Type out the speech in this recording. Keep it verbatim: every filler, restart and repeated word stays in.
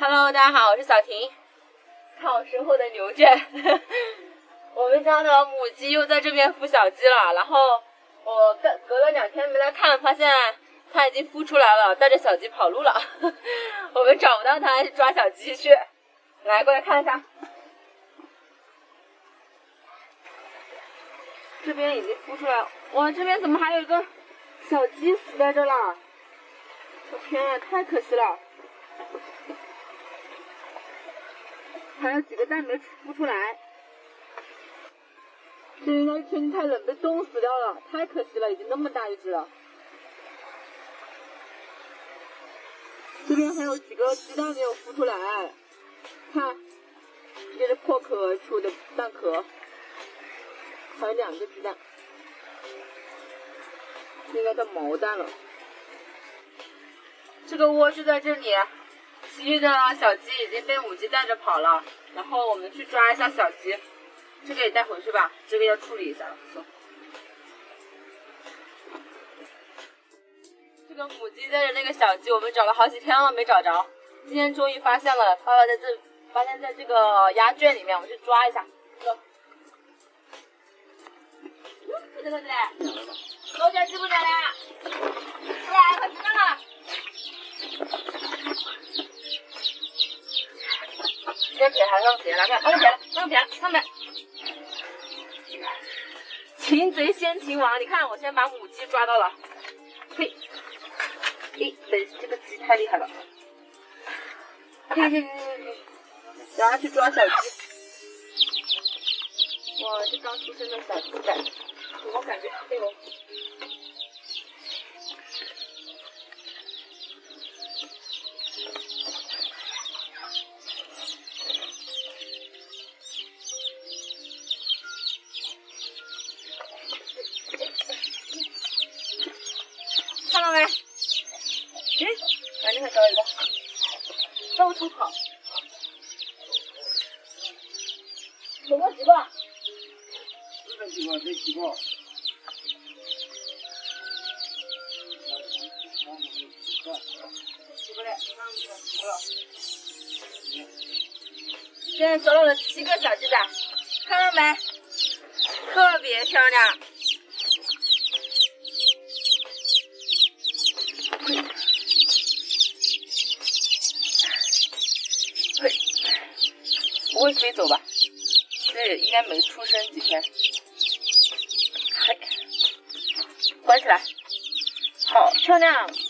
Hello， 大家好，我是小婷。看我身后的牛圈，我们家的母鸡又在这边孵小鸡了。然后我隔隔了两天没来看，发现它已经孵出来了，带着小鸡跑路了。我们找不到它，抓小鸡去。来，过来看一下，这边已经孵出来了。哇，这边怎么还有一个小鸡死在这了？我天啊，太可惜了！还有几个蛋没孵出来，这应该是天气太冷被冻死掉了，太可惜了，已经那么大一只了。这边还有几个鸡蛋没有孵出来，看，这是破壳出的蛋壳，还有两个鸡蛋，应该叫毛蛋了。这个窝是在这里。其余的小鸡已经被母鸡带着跑了，然后我们去抓一下小鸡，这个也带回去吧，这个要处理一下了。走，这个母鸡带着那个小鸡，我们找了好几天了没找着，今天终于发现了，爸爸在这发现在这个鸭圈里面，我们去抓一下。走，快点快点，老家鸡不来了，过来，快知道了。先撇还是让撇？来看，让撇了，让撇了，上面。擒贼先擒王，你看我先把母鸡抓到了，嘿，嘿，对，这个鸡太厉害了，嘿嘿嘿嘿，然后去抓小鸡。哇，这刚出生的小鸡仔，我感觉哎呦。看到没？哎，反正还找一个，到处跑。总共几个？ 四个几个？这几个？ 几个嘞？上去了，几个？现在找到了七个小鸡仔，看到没？特别漂亮。嘿，不会飞走吧？这应该没出生几天。嘿，关起来，好漂亮！